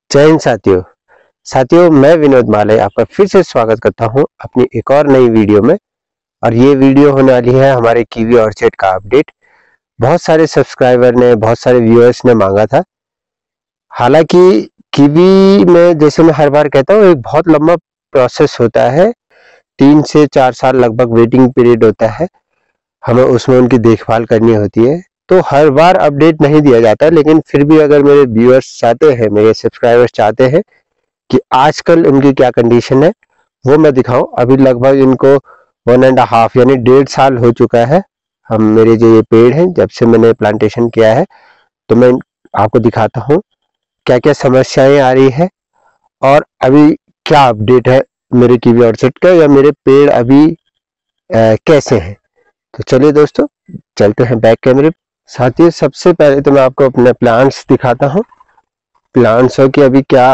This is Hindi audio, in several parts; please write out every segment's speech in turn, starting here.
जय हिंद साथियों, मैं विनोद माले आपका फिर से स्वागत करता हूं अपनी एक और नई वीडियो में। और ये वीडियो होने वाली है हमारे कीवी ऑर्चिड का अपडेट। बहुत सारे सब्सक्राइबर ने, बहुत सारे व्यूअर्स ने मांगा था। हालांकि कीवी में, जैसे मैं हर बार कहता हूँ, एक बहुत लंबा प्रोसेस होता है। 3 से 4 साल लगभग वेटिंग पीरियड होता है। हमें उसमें उनकी देखभाल करनी होती है, तो हर बार अपडेट नहीं दिया जाता। लेकिन फिर भी अगर मेरे व्यूअर्स चाहते हैं, मेरे सब्सक्राइबर्स चाहते हैं कि आजकल इनकी क्या कंडीशन है, वो मैं दिखाऊं। अभी लगभग इनको 1.5 यानी 1.5 साल हो चुका है। हम मेरे जो ये पेड़ हैं, जब से मैंने प्लांटेशन किया है, तो मैं आपको दिखाता हूँ क्या क्या समस्याएं आ रही है और अभी क्या अपडेट है मेरे कीवी ऑर्चिड का, या मेरे पेड़ अभी कैसे हैं। तो चलिए दोस्तों, चलते हैं बैक कैमरे। साथियों, सबसे पहले तो मैं आपको अपने प्लांट्स दिखाता हूँ, प्लांट्सों की अभी क्या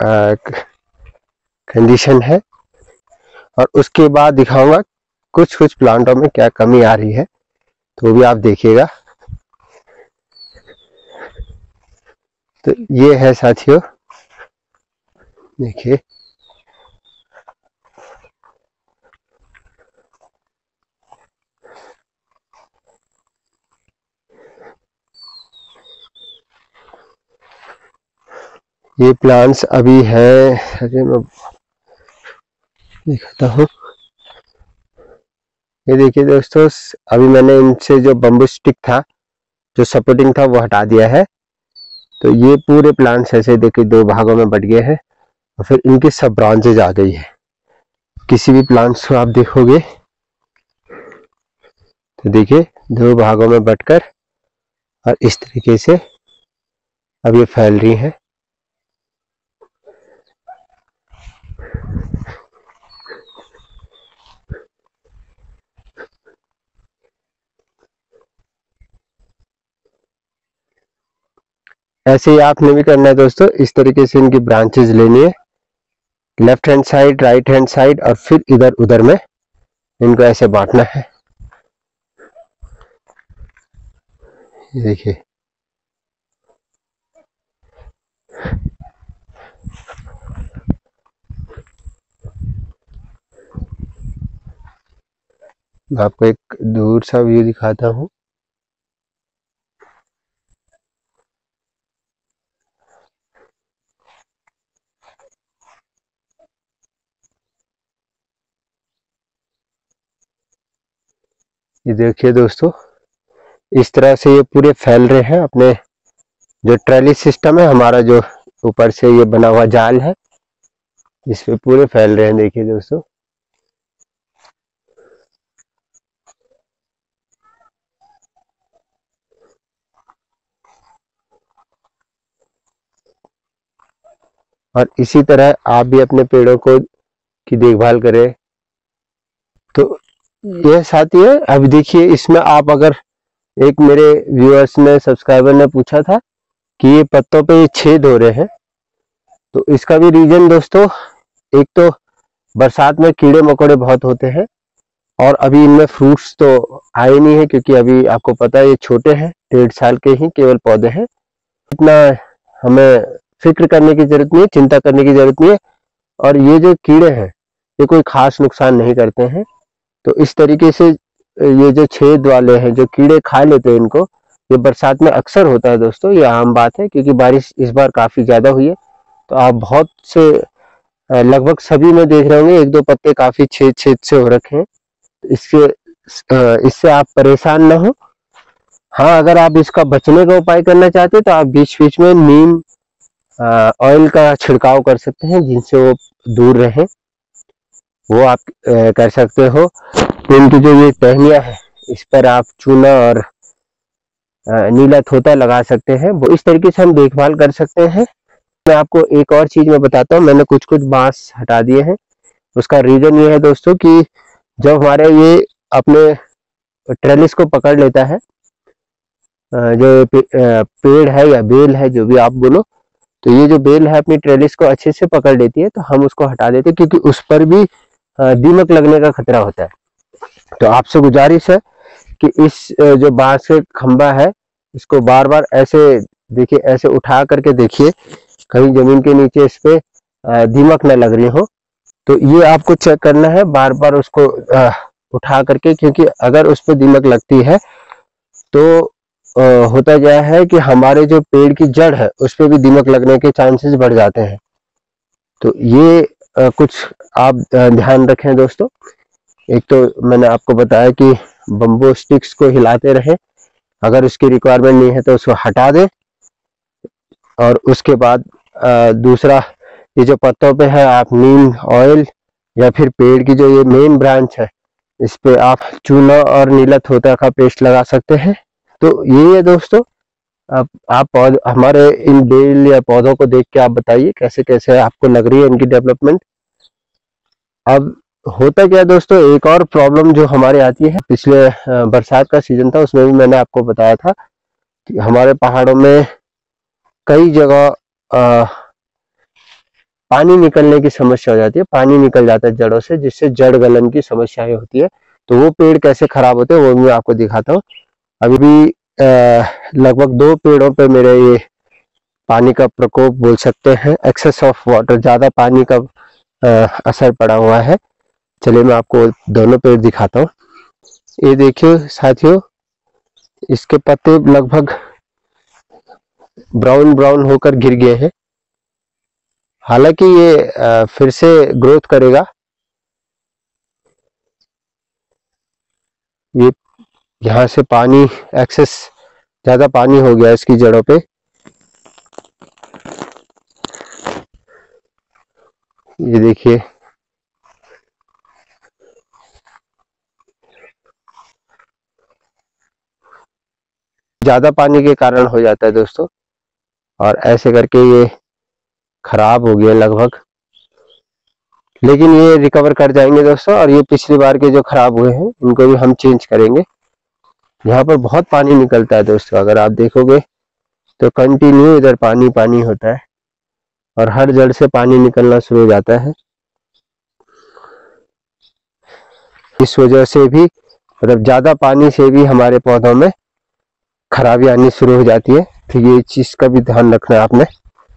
कंडीशन है, और उसके बाद दिखाऊंगा कुछ कुछ प्लांटों में क्या कमी आ रही है, तो वो भी आप देखिएगा। तो ये है साथियों, देखिए ये प्लांट्स अभी है। अरे मैं दिखाता हूँ। ये देखिए दोस्तों, अभी मैंने इनसे जो बम्बू स्टिक था, जो सपोर्टिंग था, वो हटा दिया है। तो ये पूरे प्लांट्स ऐसे देखिए 2 भागों में बट गए हैं, और फिर इनकी सब ब्रांचेज आ गई है। किसी भी प्लांट्स को आप देखोगे तो देखिए 2 भागों में बटकर और इस तरीके से अब ये फैल रही हैं। ऐसे ही आपने भी करना है दोस्तों। इस तरीके से इनकी ब्रांचेज लेनी है, left hand side, right hand side, और फिर इधर उधर में इनको ऐसे बांटना है। ये देखिए, मैं आपको एक दूर सा व्यू दिखाता हूँ। ये देखिए दोस्तों, इस तरह से ये पूरे फैल रहे हैं। अपने जो ट्रेली सिस्टम है हमारा, जो ऊपर से ये बना हुआ जाल है, इस पे पूरे फैल रहे हैं। देखिए दोस्तों, और इसी तरह आप भी अपने पेड़ों को की देखभाल करें। तो यह साथी है। अब देखिए, इसमें आप अगर, एक मेरे व्यूअर्स ने, सब्सक्राइबर ने पूछा था कि ये पत्तों पे ये छेद हो रहे हैं, तो इसका भी रीजन दोस्तों, एक तो बरसात में कीड़े मकोड़े बहुत होते हैं, और अभी इनमें फ्रूट्स तो आए नहीं है, क्योंकि अभी आपको पता है ये छोटे हैं, 1.5 साल के ही केवल पौधे हैं। इतना हमें फिक्र करने की जरूरत नहीं है, चिंता करने की जरूरत नहीं है। और ये जो कीड़े हैं, ये कोई खास नुकसान नहीं करते हैं। तो इस तरीके से ये जो छेद वाले हैं, जो कीड़े खा लेते हैं इनको, ये बरसात में अक्सर होता है दोस्तों। ये आम बात है, क्योंकि बारिश इस बार काफी ज्यादा हुई है। तो आप बहुत से, लगभग सभी में देख रहे होंगे, 1-2 पत्ते काफी छेद छेद से हो रखे हैं। इसके इससे आप परेशान ना हो। हाँ, अगर आप इसका बचने का उपाय करना चाहते हैं, तो आप बीच बीच में नीम ऑयल का छिड़काव कर सकते हैं, जिनसे वो दूर रहे, वो आप कर सकते हो। तो इनकी जो ये टहनियाँ है, इस पर आप चूना और नीला थोथा लगा सकते हैं। वो इस तरीके से हम देखभाल कर सकते हैं। मैं आपको एक और चीज मैं बताता हूँ। मैंने कुछ कुछ बांस हटा दिए हैं। उसका रीजन ये है दोस्तों कि जब हमारे ये अपने ट्रेलिस को पकड़ लेता है, जो पेड़ है या बेल है, जो भी आप बोलो, तो ये जो बेल है अपनी ट्रेलिस को अच्छे से पकड़ लेती है, तो हम उसको हटा देते हैं, क्योंकि उस पर भी दीमक लगने का खतरा होता है। तो आपसे गुजारिश है कि इस जो बांस के खंबा है, इसको बार बार ऐसे देखिए, ऐसे उठा करके देखिए, कहीं जमीन के नीचे इस पे दीमक न लग रही हो। तो ये आपको चेक करना है बार बार उसको उठा करके, क्योंकि अगर उस पर दीमक लगती है तो होता क्या है कि हमारे जो पेड़ की जड़ है उस पर भी दीमक लगने के चांसेस बढ़ जाते हैं। तो ये कुछ आप ध्यान रखें दोस्तों। एक तो मैंने आपको बताया कि बम्बू स्टिक्स को हिलाते रहें, अगर उसकी रिक्वायरमेंट नहीं है तो उसको हटा दें। और उसके बाद दूसरा, ये जो पत्तों पे है आप नीम ऑयल या फिर पेड़ की जो ये मेन ब्रांच है इस पे आप चूना और नीला थोथा का पेस्ट लगा सकते हैं। तो ये है दोस्तों। अब आप हमारे इन बेल या पौधों को देख के आप बताइए कैसे कैसे आपको लग रही है इनकी डेवलपमेंट। अब होता क्या है दोस्तों, एक और प्रॉब्लम जो हमारे आती है, पिछले बरसात का सीजन था उसमें भी मैंने आपको बताया था कि हमारे पहाड़ों में कई जगह पानी निकलने की समस्या हो जाती है, पानी निकल जाता है जड़ों से, जिससे जड़ गलन की समस्याएं होती है। तो वो पेड़ कैसे खराब होते हैं वो मैं आपको दिखाता हूँ। अभी भी लगभग 2 पेड़ों पे मेरे ये पानी का प्रकोप बोल सकते हैं, एक्सेस ऑफ वाटर, ज्यादा पानी का असर पड़ा हुआ है। चलिए मैं आपको दोनों पेड़ दिखाता हूँ। ये देखिए साथियों, इसके पत्ते लगभग ब्राउन ब्राउन होकर गिर गए हैं। हालांकि ये फिर से ग्रोथ करेगा। ये यहाँ से पानी एक्सेस, ज्यादा पानी हो गया इसकी जड़ों पे। ये देखिए, ज्यादा पानी के कारण हो जाता है दोस्तों, और ऐसे करके ये खराब हो गया लगभग। लेकिन ये रिकवर कर जाएंगे दोस्तों, और ये पिछली बार के जो खराब हुए हैं इनको भी हम चेंज करेंगे। यहाँ पर बहुत पानी निकलता है दोस्तों, अगर आप देखोगे तो कंटिन्यू इधर पानी पानी होता है और हर जड़ से पानी निकलना शुरू हो जाता है। इस वजह से भी, मतलब ज्यादा पानी से भी हमारे पौधों में खराबी आनी शुरू हो जाती है। तो ये चीज का भी ध्यान रखना है आपने।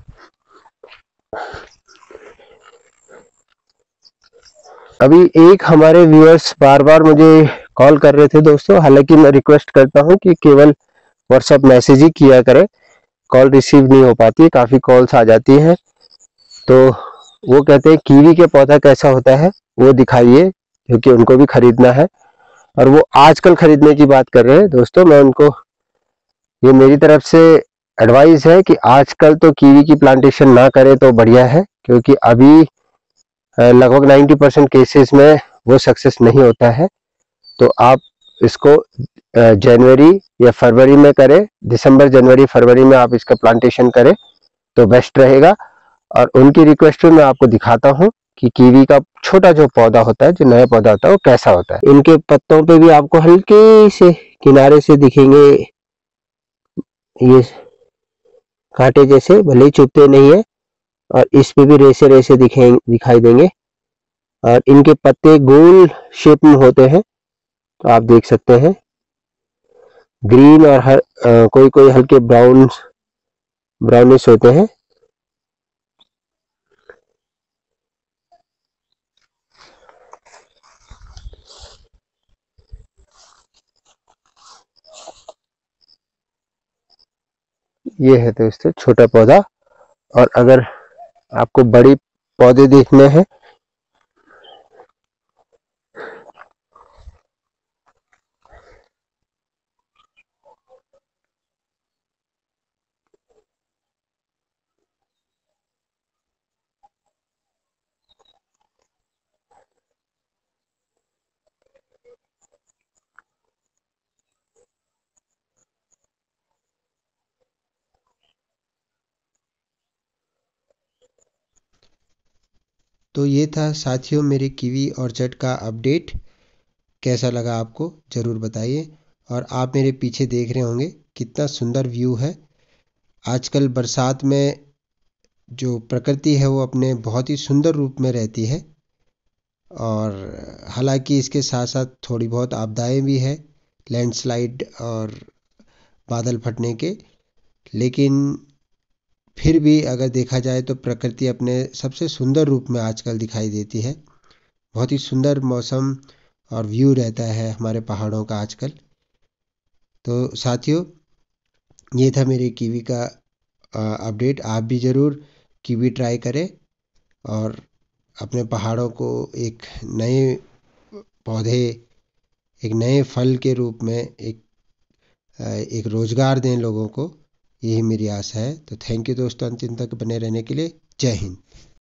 अभी एक हमारे व्यूअर्स बार बार मुझे कॉल कर रहे थे दोस्तों, हालांकि मैं रिक्वेस्ट करता हूं कि केवल व्हाट्सएप मैसेज ही किया करें, कॉल रिसीव नहीं हो पाती, काफी कॉल्स आ जाती हैं। तो वो कहते हैं कीवी के पौधा कैसा होता है वो दिखाइए, क्योंकि उनको भी खरीदना है और वो आजकल खरीदने की बात कर रहे हैं दोस्तों। मैं उनको, ये मेरी तरफ से एडवाइस है कि आजकल तो कीवी की प्लांटेशन ना करें तो बढ़िया है, क्योंकि अभी लगभग 90% केसेस में वो सक्सेस नहीं होता है। तो आप इसको जनवरी या फरवरी में करें, दिसंबर जनवरी फरवरी में आप इसका प्लांटेशन करें तो बेस्ट रहेगा। और उनकी रिक्वेस्ट पे मैं आपको दिखाता हूँ कि कीवी का छोटा जो पौधा होता है, जो नया पौधा होता है वो कैसा होता है। इनके पत्तों पे भी आपको हल्के से किनारे से दिखेंगे ये कांटे जैसे, भले ही चुभते नहीं है, और इस पे भी रेसे रेसे दिखाई देंगे। और इनके पत्ते गोल शेप में होते हैं, तो आप देख सकते हैं ग्रीन और कोई कोई हल्के ब्राउनिश होते हैं। ये है दोस्तों छोटा पौधा। और अगर आपको बड़ी पौधे देखने हैं, तो ये था साथियों मेरे कीवी ऑर्चर्ड का अपडेट। कैसा लगा आपको ज़रूर बताइए। और आप मेरे पीछे देख रहे होंगे कितना सुंदर व्यू है। आजकल बरसात में जो प्रकृति है वो अपने बहुत ही सुंदर रूप में रहती है। और हालांकि इसके साथ साथ थोड़ी बहुत आपदाएं भी है, लैंडस्लाइड और बादल फटने के। लेकिन फिर भी अगर देखा जाए तो प्रकृति अपने सबसे सुंदर रूप में आजकल दिखाई देती है। बहुत ही सुंदर मौसम और व्यू रहता है हमारे पहाड़ों का आजकल। तो साथियों, ये था मेरी कीवी का अपडेट। आप भी ज़रूर कीवी ट्राई करें और अपने पहाड़ों को एक नए पौधे, एक नए फल के रूप में एक रोज़गार दें लोगों को। यही मेरी आशा है। तो थैंक यू दोस्तों, अंतिम तक बने रहने के लिए। जय हिंद।